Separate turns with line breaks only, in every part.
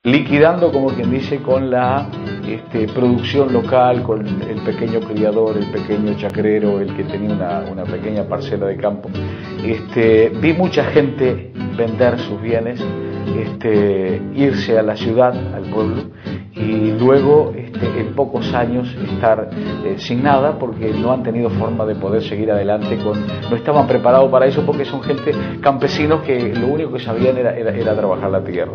liquidando, como quien dice, con la producción local, con el pequeño criador, el pequeño chacrero, el que tenía una pequeña parcela de campo. Vi mucha gente vender sus bienes, irse a la ciudad, al pueblo, y luego en pocos años estar sin nada, porque no han tenido forma de poder seguir adelante, no estaban preparados para eso, porque son gente, campesinos, que lo único que sabían era trabajar la tierra.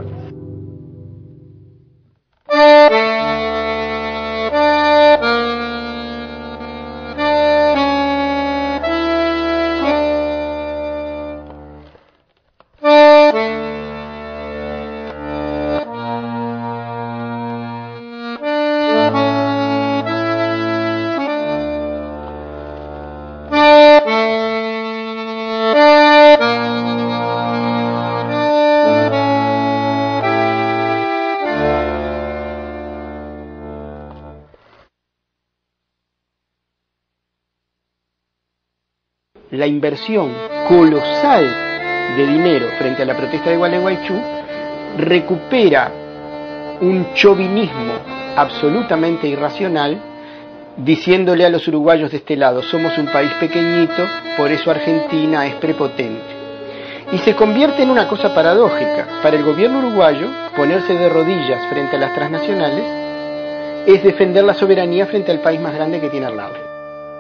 La inversión colosal de dinero frente a la protesta de Gualeguaychú recupera un chauvinismo absolutamente irracional, diciéndole a los uruguayos de este lado: somos un país pequeñito, por eso Argentina es prepotente. Y se convierte en una cosa paradójica. Para el gobierno uruguayo, ponerse de rodillas frente a las transnacionales es defender la soberanía frente al país más grande que tiene al lado.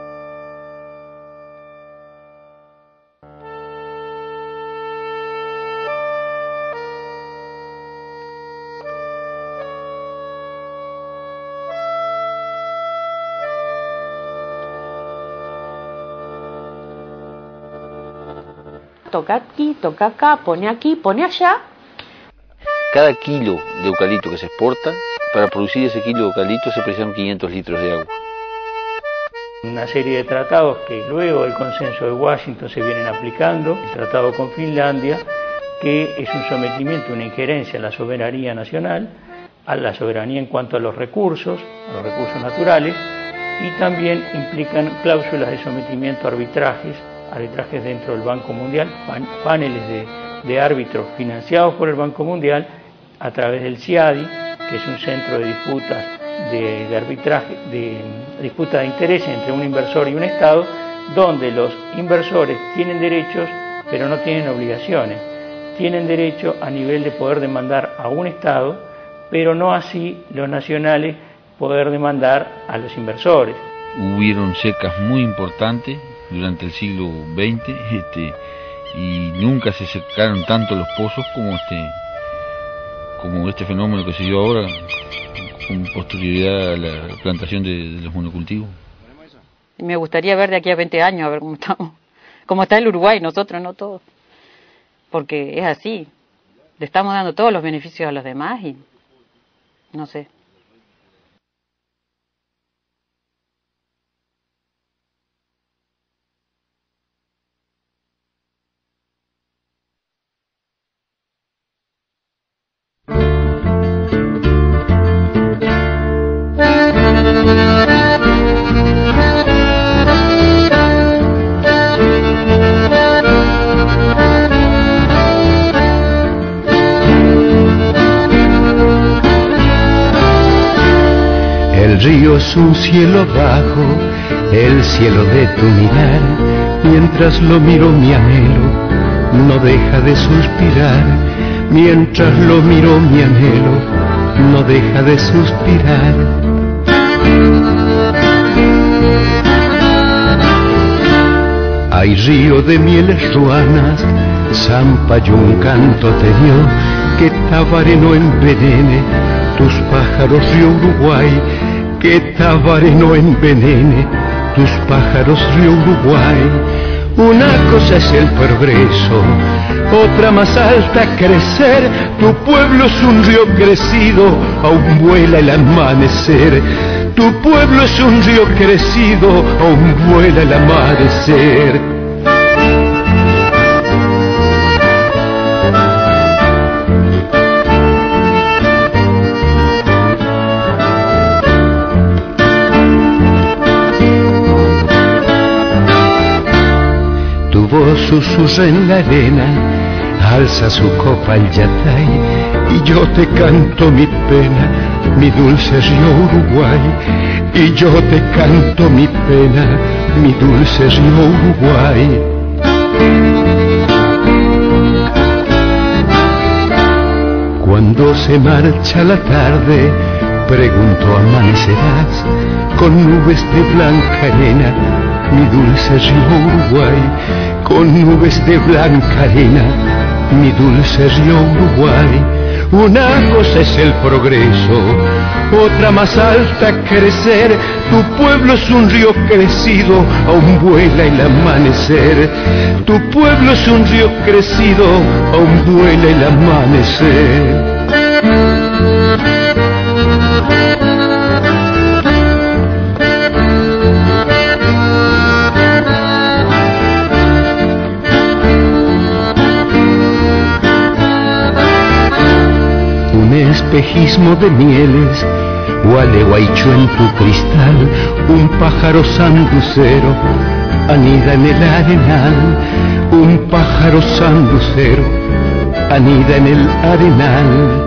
Toca aquí, toca acá, pone aquí, pone allá.
Cada kilo de eucalipto que se exporta, para producir ese kilo de eucalipto se precisan 500 litros de agua.
Una serie de tratados que luego del consenso de Washington se vienen aplicando. El tratado con Finlandia, que es un sometimiento, una injerencia a la soberanía nacional, a la soberanía en cuanto a los recursos naturales, y también implican cláusulas de sometimiento a arbitrajes dentro del Banco Mundial, paneles de árbitros financiados por el Banco Mundial a través del CIADI, que es un centro de disputas de arbitraje, de disputas de intereses entre un inversor y un Estado, donde los inversores tienen derechos pero no tienen obligaciones. Tienen derecho a nivel de poder demandar a un Estado, pero no así los nacionales poder demandar a los inversores.
Hubieron secas muy importantes durante el siglo XX, y nunca se secaron tanto los pozos como este fenómeno que se dio ahora, con posterioridad a la plantación de los monocultivos.
Me gustaría ver de aquí a 20 años, a ver cómo estamos. Cómo está el Uruguay, nosotros, no todos. Porque es así. Le estamos dando todos los beneficios a los demás y no sé.
El río es un cielo bajo, el cielo de tu mirar. Mientras lo miro mi anhelo no deja de suspirar. Mientras lo miro mi anhelo no deja de suspirar. Hay río de mieles ruanas, zampa y un canto te dio, que Tabaré no envenene tus pájaros, río Uruguay, que Tabaré no envenene tus pájaros, río Uruguay. Una cosa es el progreso, otra más alta crecer. Tu pueblo es un río crecido, aún vuela el amanecer. Tu pueblo es un río crecido, aún vuela el amanecer. Tu voz susurra en la arena, alza su copa al yatay, y yo te canto mi pena, mi dulce río Uruguay, y yo te canto mi pena, mi dulce río Uruguay. Cuando se marcha la tarde, pregunto, ¿amanecerás con nubes de blanca arena, mi dulce río Uruguay? Con nubes de blanca arena, mi dulce río Uruguay. Una cosa es el progreso, otra más alta crecer. Tu pueblo es un río crecido, aún vuela el amanecer. Tu pueblo es un río crecido, aún vuela el amanecer. Espejismo de mieles, Gualeguaychú en tu cristal, un pájaro sanducero anida en el arenal, un pájaro sanducero anida en el arenal.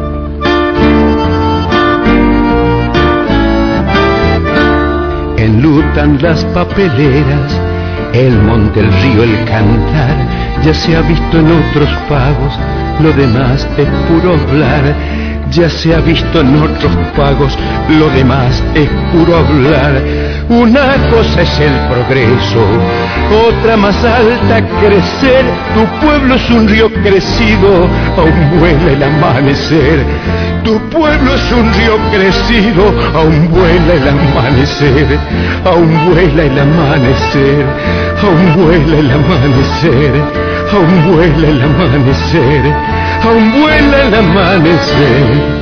Enlutan las papeleras, el monte, el río, el cantar, ya se ha visto en otros pagos, lo demás es puro hablar. Ya se ha visto en otros pagos, lo demás es puro hablar. Una cosa es el progreso, otra más alta crecer. Tu pueblo es un río crecido, aún vuela el amanecer. Tu pueblo es un río crecido, aún vuela el amanecer. Aún vuela el amanecer, aún vuela el amanecer. Aún vuela el amanecer, aún vuela el amanecer.